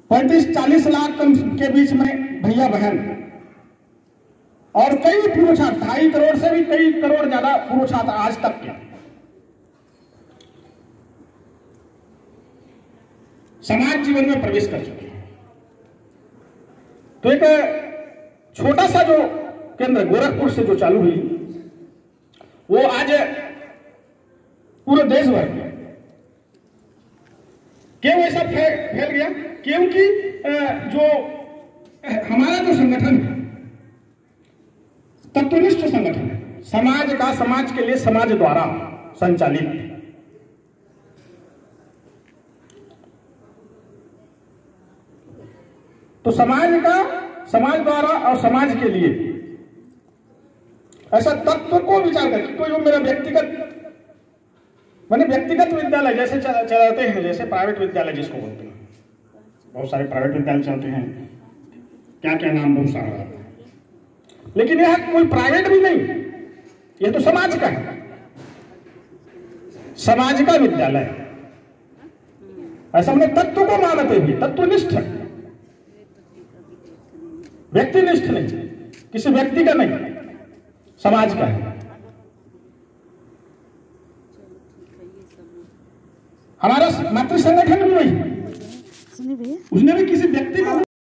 35-40 लाख के बीच में भैया बहन और कई पूर्व छात्र, 2.5 करोड़ से भी कई करोड़ ज्यादा पूर्व छात्र आज तक के समाज जीवन में प्रवेश कर चुके हैं। तो एक छोटा सा जो केंद्र गोरखपुर से जो चालू हुई, वो आज पूरे देश भर में क्यों ऐसा फैल गया? क्योंकि जो हमारा जो संगठन है तत्वनिष्ठ संगठन है, समाज का, समाज के लिए समाज द्वारा संचालित है। तो समाज का, समाज द्वारा और समाज के लिए ऐसा तत्व को विचार करके कोई जो मेरा व्यक्तिगत विद्यालय जैसे चलाते हैं, जैसे प्राइवेट विद्यालय जिसको बोलते हैं, बहुत सारे प्राइवेट विद्यालय चलते हैं, क्या क्या नाम बहुत सारा है, लेकिन यह कोई प्राइवेट भी नहीं, यह तो समाज का है, समाज का विद्यालय है। ऐसा हमने तत्व को मानते भी, तत्वनिष्ठ, व्यक्तिनिष्ठ नहीं, किसी व्यक्ति का नहीं, समाज का है। हमारा मातृ संगठन भी वही, उसने भी किसी व्यक्ति का